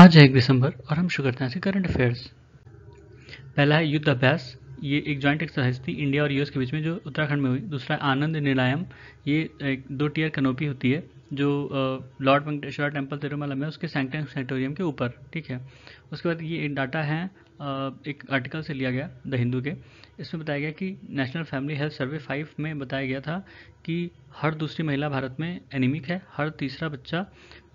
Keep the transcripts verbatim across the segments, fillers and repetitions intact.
आज है एक दिसंबर और हम शुरू करते हैं आज के करंट अफेयर्स। पहला है युद्ध अभ्यास। ये एक जॉइंट एक्सरसाइज थी इंडिया और यूएस के बीच में जो उत्तराखंड में हुई। दूसरा है आनंद निलायम। ये एक दो टीयर कैनोपी होती है जो लॉर्ड वेंकटेश्वर टेम्पल तिरुमला में उसके सैंक्टम सैंक्टोरियम के ऊपर, ठीक है। उसके बाद ये एक डाटा है अ, एक आर्टिकल से लिया गया द हिंदू के। इसमें बताया गया कि national family health survey five में बताया गया था कि हर दूसरी महिला भारत में एनीमिक है, हर तीसरा बच्चा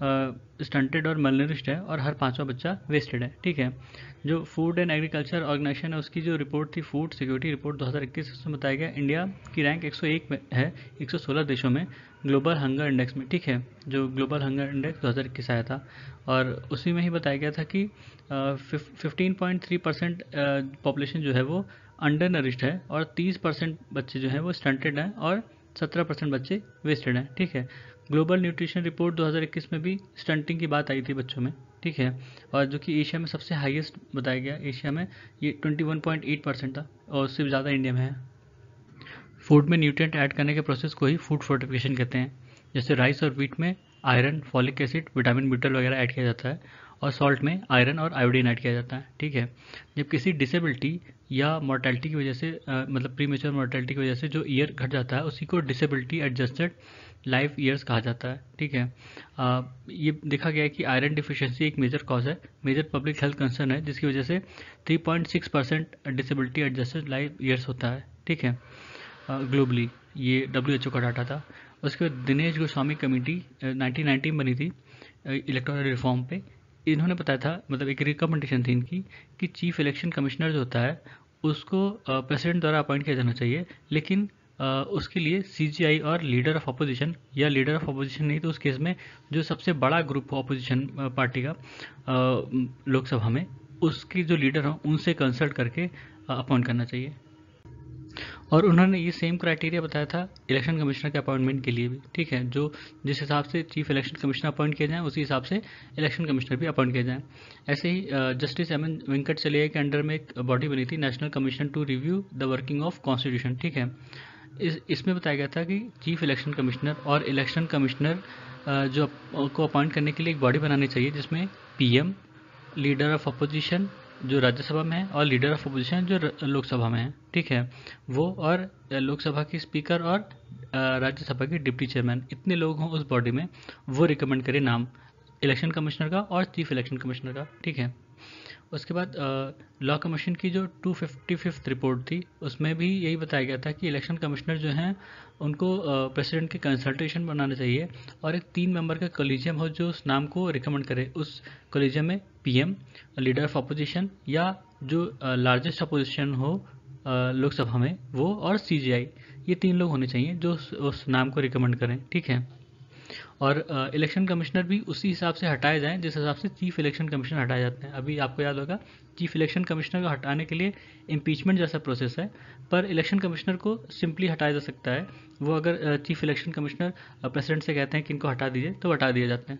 स्टंटेड और मलनरिश्ड है और हर पांचवा बच्चा वेस्टेड है, ठीक है। जो फूड एंड एग्रीकल्चर ऑर्गेनाइजेशन है उसकी जो रिपोर्ट थी फूड सिक्योरिटी रिपोर्ट दो हज़ार इक्कीस, उसमें बताया गया इंडिया की रैंक एक सौ एक में है एक सौ सोलह देशों में ग्लोबल हंगर इंडेक्स में, ठीक है। जो ग्लोबल हंगर इंडेक्स दो हज़ार इक्कीस आया था और उसी में ही बताया गया था कि fifteen point three percent population जो है वो अंडर नरिश्ड है और तीस परसेंट बच्चे जो हैं वो स्टंटेड हैं और सत्रह परसेंट बच्चे वेस्टेड हैं, ठीक है। ग्लोबल न्यूट्रिशन रिपोर्ट दो हज़ार इक्कीस में भी स्टंटिंग की बात आई थी बच्चों में, ठीक है। और जो कि एशिया में सबसे हाईएस्ट बताया गया, एशिया में ये इक्कीस पॉइंट आठ परसेंट था और उससे भी ज़्यादा इंडिया में है। फूड में न्यूट्रिएंट ऐड करने के प्रोसेस को ही फूड फोर्टिफिकेशन कहते हैं। जैसे राइस और व्हीट में iron, folic acid, vitamin B twelve वगैरह ऐड किया जाता है और सॉल्ट में आयरन और आयोडीन ऐड किया जाता है, ठीक है। जब किसी डिसेबिलिटी या मोर्टेलिटी की वजह से अ, मतलब प्रीमेच्योर मोर्टेलिटी की वजह से जो ईयर घट जाता है उसी को डिसेबिलिटी एडजस्टेड लाइफ ईयर्स कहा जाता है, ठीक है। आ, ये देखा गया है कि आयरन डिफिशियंसी एक मेजर कॉज है, मेजर पब्लिक हेल्थ कंसर्न है, जिसकी वजह से three point six percent disability adjusted life years होता है, ठीक है, ग्लोबली। ये डब्ल्यू एच ओ का डाटा था। उसके बाद Dinesh Goswami committee nineteen ninety में बनी थी इलेक्टोरल रिफॉर्म पे। इन्होंने बताया था, मतलब एक रिकमेंडेशन थी इनकी कि चीफ इलेक्शन कमिश्नर जो होता है उसको प्रेसिडेंट द्वारा अपॉइंट किया जाना चाहिए, लेकिन Uh, उसके लिए सीजीआई और लीडर ऑफ अपोजिशन या लीडर ऑफ अपोजिशन नहीं तो उस केस में जो सबसे बड़ा ग्रुप हो अपोजिशन पार्टी का लोकसभा में, उसकी जो लीडर हो उनसे कंसल्ट करके अपॉइंट करना चाहिए। और उन्होंने ये सेम क्राइटेरिया बताया था इलेक्शन कमिश्नर के अपॉइंटमेंट के लिए भी, ठीक है। जो जिस हिसाब से चीफ इलेक्शन कमिश्नर अपॉइंट किए जाएं उसी हिसाब से इलेक्शन कमिश्नर भी अपॉइंट किए जाएं। ऐसे ही justice M N Venkatachaliah के अंडर में एक बॉडी बनी थी national commission to review the working of constitution, ठीक है। इस इसमें बताया गया था कि चीफ इलेक्शन कमिश्नर और इलेक्शन कमिश्नर जो को अपॉइंट करने के लिए एक बॉडी बनानी चाहिए जिसमें पीएम, लीडर ऑफ अपोजिशन जो राज्यसभा में है और लीडर ऑफ अपोजिशन जो लोकसभा में है, ठीक है, वो और लोकसभा की स्पीकर और राज्यसभा के डिप्टी चेयरमैन, इतने लोग हों उस बॉडी में, वो रिकमेंड करें नाम इलेक्शन कमिश्नर का और चीफ इलेक्शन कमिश्नर का, ठीक है। उसके बाद लॉ कमीशन की जो टू फिफ्टी फिफ्थ रिपोर्ट थी उसमें भी यही बताया गया था कि इलेक्शन कमिश्नर जो हैं उनको प्रेसिडेंट के कंसल्टेशन बनाना चाहिए और एक तीन मेंबर का कॉलेजियम हो जो उस नाम को रिकमेंड करे। उस कॉलेजियम में पीएम, लीडर ऑफ अपोजिशन या जो लार्जेस्ट अपोजिशन हो लोकसभा में वो और सीजीआई, ये तीन लोग होने चाहिए जो उस, उस नाम को रिकमेंड करें, ठीक है। और इलेक्शन कमिश्नर भी उसी हिसाब से हटाए जाएं जिस हिसाब से चीफ इलेक्शन कमिश्नर हटाए जाते हैं। अभी आपको याद होगा चीफ इलेक्शन कमिश्नर को हटाने के लिए इम्पीचमेंट जैसा प्रोसेस है, पर इलेक्शन कमिश्नर को सिंपली हटाया जा सकता है। वो अगर चीफ इलेक्शन कमिश्नर प्रेसिडेंट से कहते हैं कि इनको हटा दीजिए तो हटा दिए जाते हैं।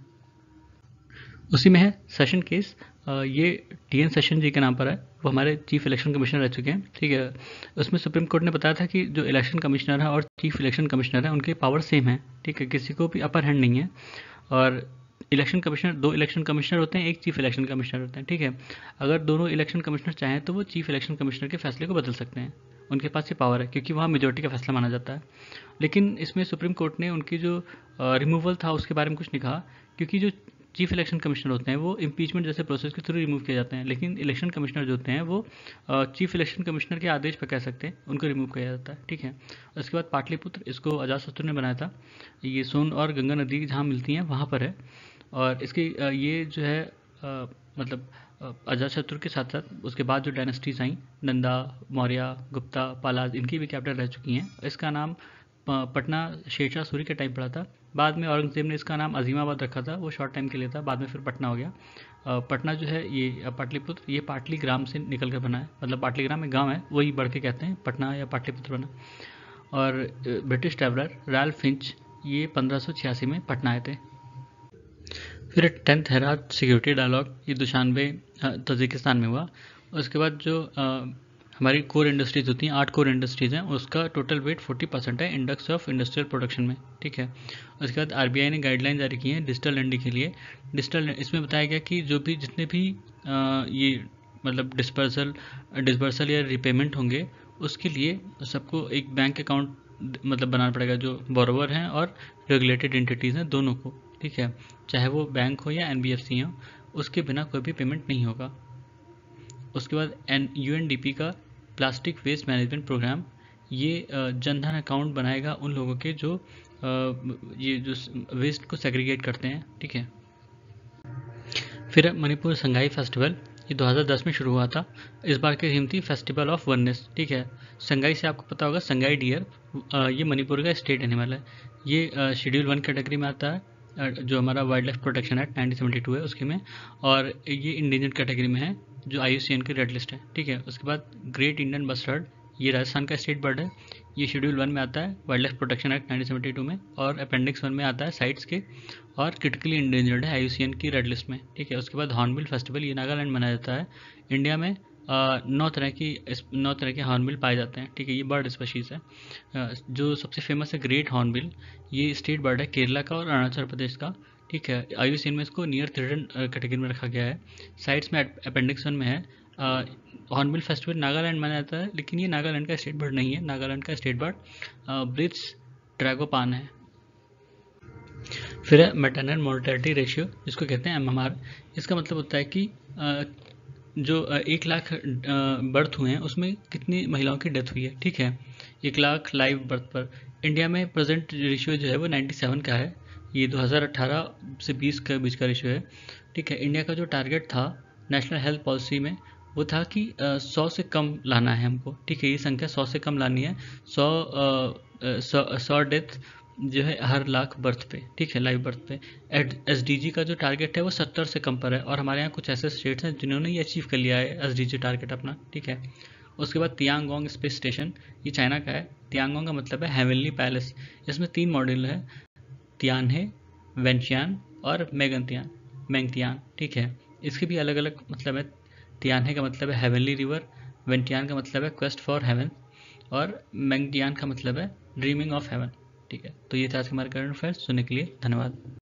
उसी में है सेशन केस। ये टी एन सेशन जी के नाम पर है, वो हमारे चीफ इलेक्शन कमिश्नर रह चुके हैं, ठीक है। उसमें सुप्रीम कोर्ट ने बताया था कि जो इलेक्शन कमिश्नर है और चीफ इलेक्शन कमिश्नर है उनके पावर सेम है, ठीक है, किसी को भी अपर हैंड नहीं है। और इलेक्शन कमिश्नर, दो इलेक्शन कमिश्नर होते हैं, एक चीफ इलेक्शन कमिश्नर होते हैं, ठीक है। अगर दोनों इलेक्शन कमिश्नर चाहें तो वो चीफ इलेक्शन कमिश्नर के फैसले को बदल सकते हैं, उनके पास ये पावर है क्योंकि वहाँ मेजोरिटी का फैसला माना जाता है। लेकिन इसमें सुप्रीम कोर्ट ने उनकी जो रिमूवल था उसके बारे में कुछ नहीं कहा, क्योंकि जो चीफ इलेक्शन कमिश्नर होते हैं वो इम्पीचमेंट जैसे प्रोसेस के थ्रू रिमूव किए जाते हैं, लेकिन इलेक्शन कमिश्नर जो होते हैं वो चीफ इलेक्शन कमिश्नर के आदेश पर कह सकते हैं उनको रिमूव किया जाता है, ठीक है। उसके बाद पाटलिपुत्र, इसको अजातशत्रु ने बनाया था। ये सोन और गंगा नदी जहाँ मिलती हैं वहाँ पर है और इसकी ये जो है आ, मतलब अजातशत्रु के साथ साथ उसके बाद जो डायनेस्टीज आई नंदा, मौर्य, गुप्ता, पालाज, इनकी भी कैपिटल रह चुकी हैं। इसका नाम पटना शेरशाह सूरी के टाइम पड़ा था। बाद में औरंगजेब ने इसका नाम अजीमाबाद रखा था, वो शॉर्ट टाइम के लिए था, बाद में फिर पटना हो गया। पटना जो है ये पाटलिपुत्र, ये पाटली ग्राम से निकल कर बना है, मतलब पाटली ग्राम एक गांव है, वही बढ़ के कहते हैं पटना या पाटलिपुत्र बना। और ब्रिटिश ट्रैवलर रैल्फ फिंच ये पंद्रह सौ छियासी में पटना आए थे। फिर टेंथ हेरात सिक्योरिटी डायलॉग, ये दुशानबे तजिकिस्तान में हुआ। उसके बाद जो हमारी कोर इंडस्ट्रीज होती हैं, आठ कोर इंडस्ट्रीज हैं, उसका टोटल वेट फोर्टी परसेंट है इंडेक्स ऑफ इंडस्ट्रियल प्रोडक्शन में, ठीक है। उसके बाद आरबीआई ने गाइडलाइन जारी की है डिजिटल लैंडिंग के लिए। डिजिटल इसमें बताया गया कि जो भी जितने भी आ, ये मतलब डिस्पर्सल डिस्बर्सल या रिपेमेंट होंगे उसके लिए सबको एक बैंक अकाउंट मतलब बनाना पड़ेगा, जो बोरोवर हैं और रेगुलेटेड एंटिटीज़ हैं दोनों को, ठीक है, चाहे वो बैंक हो या एनबीएफसी हो, उसके बिना कोई भी पेमेंट नहीं होगा। उसके बाद एन यूएनडीपी का प्लास्टिक वेस्ट मैनेजमेंट प्रोग्राम, ये जनधन अकाउंट बनाएगा उन लोगों के जो ये जो वेस्ट को सेग्रीगेट करते हैं, ठीक है। फिर मणिपुर संगाई फेस्टिवल, ये दो हज़ार दस में शुरू हुआ था। इस बार की थीम थी फेस्टिवल ऑफ वननेस, ठीक है। संगाई से आपको पता होगा, संगाई डियर ये मणिपुर का स्टेट एनिमल है। ये शेड्यूल वन कैटेगरी में आता है, जो हमारा wildlife protection act nineteen seventy two है उसके में, और ये इंडेंजर्ड कैटेगरी में है जो आई यू सी एन की रेड लिस्ट है, ठीक है। उसके बाद ग्रेट इंडियन बस्टर्ड, ये राजस्थान का स्टेट बर्ड है, ये शेड्यूल वन में आता है wildlife protection act nineteen seventy two में, और अपेंडिक्स वन में आता है साइट्स के, और क्रिटिकली इंडेंजर्ड है आई यू सी एन की रेड लिस्ट में, ठीक है। उसके बाद हॉर्नबिल फेस्टिवल, ये नागालैंड मनाया जाता है। इंडिया में नौ तरह की नौ तरह के हॉर्नबिल पाए जाते हैं, ठीक है, ये बर्ड स्पीशीज़ है। आ, जो सबसे फेमस है ग्रेट हॉर्नबिल, ये स्टेट बर्ड है केरला का और अरुणाचल प्रदेश का, ठीक है। आई यू सी एन में इसको नियर थ्रेटन कैटेगरी में रखा गया है। साइट्स में अपेंडिक्स वन में है। हॉर्नबिल फेस्टिवल नागालैंड मनाया जाता है, लेकिन ये नागालैंड का स्टेट बर्ड नहीं है। नागालैंड का स्टेट बर्ड ब्रिट्स ट्रैगोपान है। फिर है मैटरनल मोर्टेलिटी रेशियो, जिसको कहते हैं एम एम आर। इसका मतलब होता है कि आ, जो एक लाख बर्थ हुए हैं उसमें कितनी महिलाओं की डेथ हुई है, ठीक है, एक लाख लाइव बर्थ पर। इंडिया में प्रेजेंट रेशियो जो है वो सत्तानवे का है, ये दो हज़ार अठारह से बीस के बीच का रेशियो है, ठीक है। इंडिया का जो टारगेट था नेशनल हेल्थ पॉलिसी में वो था कि सौ से कम लाना है हमको, ठीक है, ये संख्या सौ से कम लानी है। सौ सौ डेथ जो है हर लाख बर्थ पे, ठीक है, लाइव बर्थ पे। एस डी जी का जो टारगेट है वो सत्तर से कम पर है, और हमारे यहाँ कुछ ऐसे स्टेट्स हैं जिन्होंने ये अचीव कर लिया है एस डी जी टारगेट अपना, ठीक है। उसके बाद तियांगोंग स्पेस स्टेशन, ये चाइना का है। तियांगोंग का मतलब है हेवनली पैलेस। इसमें तीन मॉड्यूल है, तियानहे, वेंशियान और मेगनतियान मेंगतियान, ठीक है। इसके भी अलग अलग मतलब है। तियानहे का मतलब है हेवनली रिवर, वेंटियान का मतलब है क्वेस्ट फॉर हेवन, और मेंगतियान का मतलब है ड्रीमिंग ऑफ हेवन, ठीक है। तो ये था आज हमारे करंट अफेयर्स। सुनने के लिए धन्यवाद।